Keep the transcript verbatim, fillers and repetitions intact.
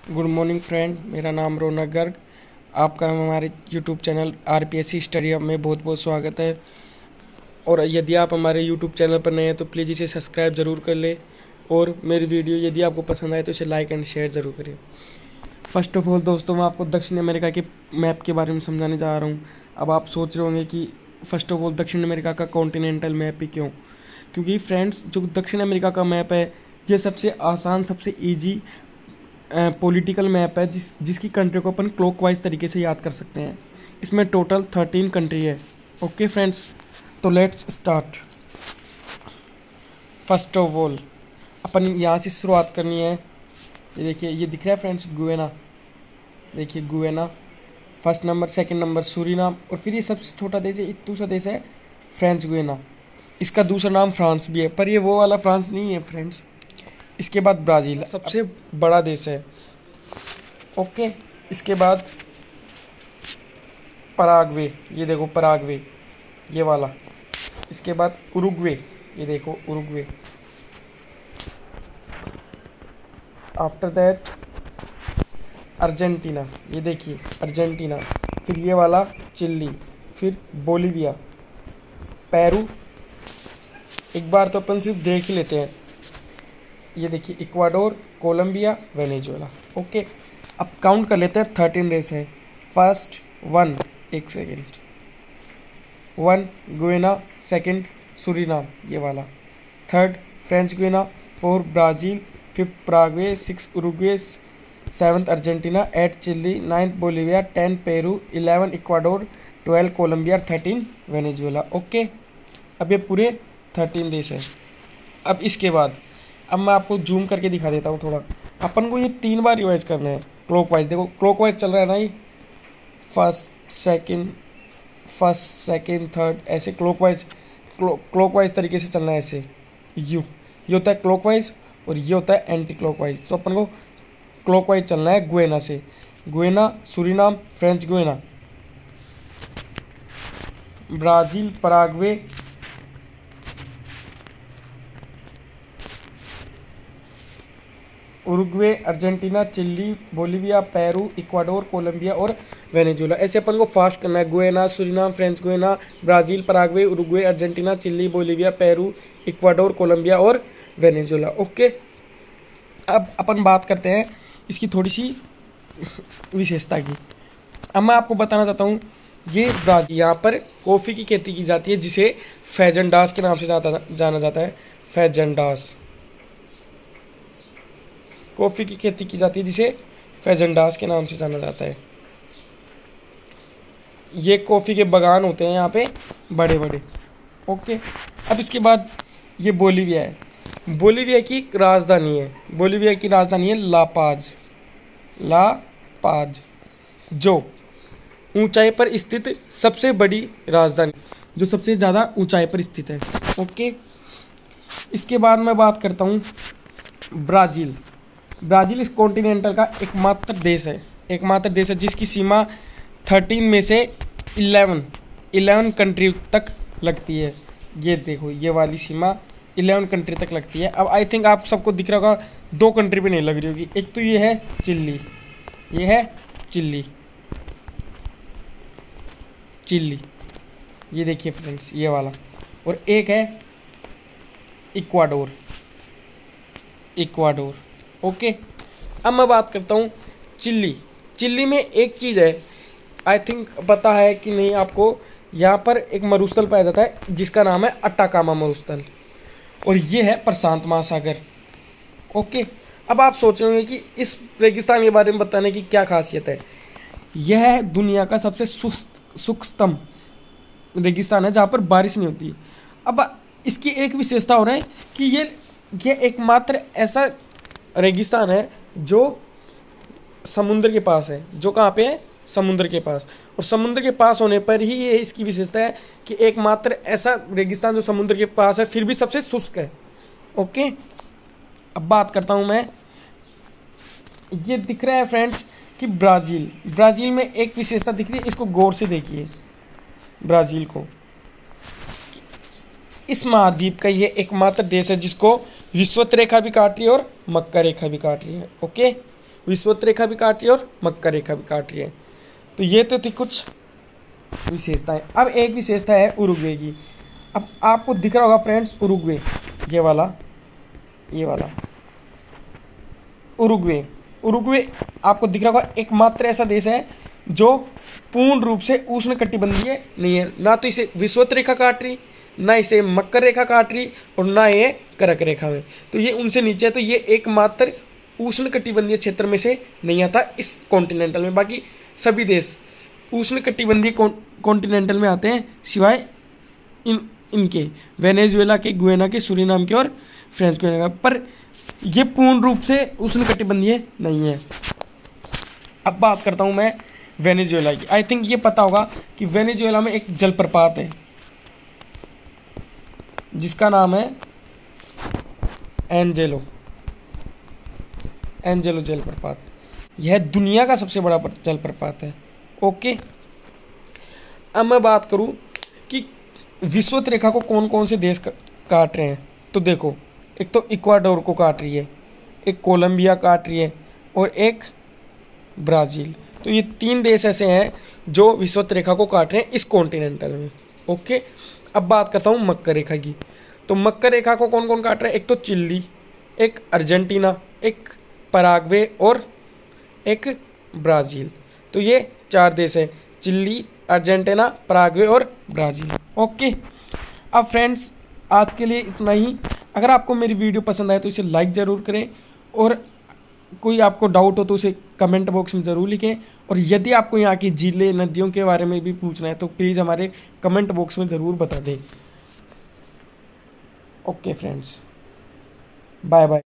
Good morning friend, मेरा नाम रौनक गर्ग। आपका हमारे YouTube channel R P S C study hub में बहुत बहुत स्वागत है। और यदि आप हमारे यूट्यूब चैनल पर नए हैं तो प्लीज़ इसे सब्सक्राइब ज़रूर कर लें और मेरी वीडियो यदि आपको पसंद आए तो इसे लाइक एंड शेयर ज़रूर करें। फर्स्ट ऑफ ऑल दोस्तों, मैं आपको दक्षिण अमेरिका के मैप के बारे में समझाने जा रहा हूँ। अब आप सोच रहे होंगे कि फ़र्स्ट ऑफ ऑल दक्षिण अमेरिका का कॉन्टिनेंटल मैप ही क्यों? क्योंकि फ्रेंड्स, जो दक्षिण अमेरिका का मैप है ये सबसे आसान, सबसे ईजी पॉलिटिकल मैप है जिस जिसकी कंट्री को अपन क्लॉकवाइज तरीके से याद कर सकते हैं। इसमें टोटल थर्टीन कंट्री है। ओके फ्रेंड्स, तो let's start. First of all अपन यहाँ से शुरुआत करनी है। ये देखिए, ये दिख रहा है फ्रेंड्स, गुयाना। देखिए Guyana first number, second number Suriname, और फिर ये सबसे छोटा देश है, दूसरा देश है फ्रेंच गुयाना। इसका दूसरा नाम फ्रांस भी है, पर ये वो वाला फ्रांस नहीं है फ्रेंड्स। इसके बाद ब्राज़ील सबसे बड़ा देश है। ओके, इसके बाद पराग्वे, ये देखो पराग्वे, ये वाला। इसके बाद उरुग्वे, ये देखो उरुग्वे। आफ्टर दैट अर्जेंटीना, ये देखिए अर्जेंटीना। फिर ये वाला चिली, फिर बोलीविया, पेरू। एक बार तो अपन सिर्फ देख ही लेते हैं। ये देखिए इक्वाडोर, कोलंबिया, वेनेजुएला। ओके, अब काउंट कर लेते हैं। थर्टीन देश है। फर्स्ट वन, एक second, one Guyana, second Suriname, ये वाला। Third French Guiana, four Brazil, fifth Paraguay, six Uruguay, seventh Argentina, eight Chile, ninth Bolivia, ten Peru, eleven Ecuador, twelve Colombia, thirteen Venezuela. Okay, अब ये पूरे thirteen देश है। अब इसके बाद अब मैं आपको जूम करके दिखा देता हूँ थोड़ा। अपन को ये तीन बार रिवाइज करना है क्लॉकवाइज। देखो क्लॉकवाइज चल रहा है ना, ये first second, first second third, ऐसे क्लॉकवाइज क्लॉकवाइज तरीके से चलना है। ऐसे यू ये होता है क्लॉकवाइज और ये होता है एंटी क्लॉकवाइज। तो अपन को क्लॉकवाइज चलना है गुयाना से। Guyana, Suriname, French Guiana, Brazil, Paraguay, Uruguay, Argentina, Chile, Bolivia, Peru, Ecuador, Colombia और वेनेजुएला। ऐसे अपन को फास्ट करना है। Guyana, Suriname, French Guiana, Brazil, Paraguay, Uruguay, Argentina, Chile, Bolivia, Peru, Ecuador, Colombia और वेनेजुएला। ओके, अब अपन बात करते हैं इसकी थोड़ी सी विशेषता की। अब मैं आपको बताना चाहता हूँ, ये ब्राज़ील, यहाँ पर कॉफ़ी की खेती की जाती है जिसे फैजनडास के नाम से जाता जाना जाता है। फैजनडास, कॉफ़ी की खेती की जाती है जिसे फैजनडास के नाम से जाना जाता है। ये कॉफ़ी के बागान होते हैं यहाँ पे बड़े बड़े। ओके, अब इसके बाद ये बोलीविया है। बोलीविया की राजधानी है, बोलीविया की राजधानी है ला पाज, ला पाज, जो ऊंचाई पर स्थित सबसे बड़ी राजधानी, जो सबसे ज़्यादा ऊंचाई पर स्थित है। ओके, इसके बाद मैं बात करता हूँ ब्राज़ील। ब्राज़ील इस कॉन्टिनेंटल का एकमात्र देश है, एकमात्र देश है जिसकी सीमा थर्टीन में से इलेवन इलेवन कंट्री तक लगती है। ये देखो, ये वाली सीमा इलेवन कंट्री तक लगती है। अब आई थिंक आप सबको दिख रहा होगा, दो कंट्री पे नहीं लग रही होगी। एक तो ये है चिली, ये है चिली, चिली, ये देखिए फ्रेंड्स, ये वाला। और एक है इक्वाडोर, इक्वाडोर। ओके, अब मैं बात करता हूँ चिली। चिली में एक चीज़ है, आई थिंक पता है कि नहीं आपको, यहाँ पर एक मरुस्थल पाया जाता है जिसका नाम है अटाकामा मरुस्थल, और ये है प्रशांत महासागर। ओके, अब आप सोच रहे होंगे कि इस रेगिस्तान के बारे में बताने की क्या खासियत है। यह है दुनिया का सबसे सुस्त सूक्ष्म रेगिस्तान है जहाँ पर बारिश नहीं होती। अब इसकी एक विशेषता हो रहा है कि ये ये एकमात्र ऐसा रेगिस्तान है जो समुद्र के पास है। जो कहाँ पे है? समुद्र के पास। और समुद्र के पास होने पर ही ये इसकी विशेषता है कि एकमात्र ऐसा रेगिस्तान जो समुद्र के पास है फिर भी सबसे शुष्क है। ओके, अब बात करता हूँ मैं, ये दिख रहा है फ्रेंड्स कि ब्राज़ील, ब्राज़ील में एक विशेषता दिख रही है, इसको गौर से देखिए। ब्राज़ील को, इस महाद्वीप का ये एकमात्र देश है जिसको विषुवत रेखा भी काट रही है और मक्का रेखा भी काट रही है। ओके, विषुवत रेखा भी काट रही है और मकर रेखा भी काट रही है। तो ये तो थी कुछ विशेषताएं। अब एक विशेषता है उरुग्वे की। अब आपको दिख रहा होगा फ्रेंड्स उरुग्वे, ये वाला ये वाला उरुग्वे उरुग्वे आपको दिख रहा होगा, एकमात्र ऐसा देश है जो पूर्ण रूप से उष्णकटिबंधीय नहीं है। ना तो इसे विषुवत रेखा काट रही, ना इसे मकर रेखा काट रही, और ना ये कर्क रेखा में, तो ये उनसे नीचे है। तो ये एकमात्र उष्णकटिबंधीय क्षेत्र में से नहीं आता इस कॉन्टिनेंटल में। बाकी सभी देश उष्णकटिबंधीय कॉन्टिनेंटल में आते हैं, सिवाय इन इनके वेनेजुएला के, गुयाना के, सूरीनाम के और फ्रेंच गुयाना का। पर ये पूर्ण रूप से उष्णकटिबंधीय नहीं है। अब बात करता हूँ मैं वेनेजुएला की। आई थिंक ये पता होगा कि वेनेजुएला में एक जलप्रपात है जिसका नाम है एंजेलो एंजेलो जलप्रपात। यह दुनिया का सबसे बड़ा जलप्रपात है। ओके, अब मैं बात करूं कि विषुवत रेखा को कौन कौन से देश काट रहे हैं। तो देखो, एक तो इक्वाडोर को काट रही है, एक कोलंबिया काट रही है और एक ब्राज़ील। तो ये तीन देश ऐसे हैं जो विषुवत रेखा को काट रहे हैं इस कॉन्टिनेंटल में। ओके, अब बात करता हूँ मकर रेखा की। तो मकर रेखा को कौन कौन काट रहा है? एक तो चिली, एक अर्जेंटीना, एक पराग्वे और एक ब्राज़ील। तो ये चार देश है, चिली, अर्जेंटीना, पराग्वे और ब्राज़ील। ओके, अब फ्रेंड्स आज के लिए इतना ही। अगर आपको मेरी वीडियो पसंद आए तो इसे लाइक ज़रूर करें, और कोई आपको डाउट हो तो उसे कमेंट बॉक्स में ज़रूर लिखें। और यदि आपको यहाँ की झीलें, नदियों के बारे में भी पूछना है तो प्लीज़ हमारे कमेंट बॉक्स में ज़रूर बता दें। Okay friends, bye bye.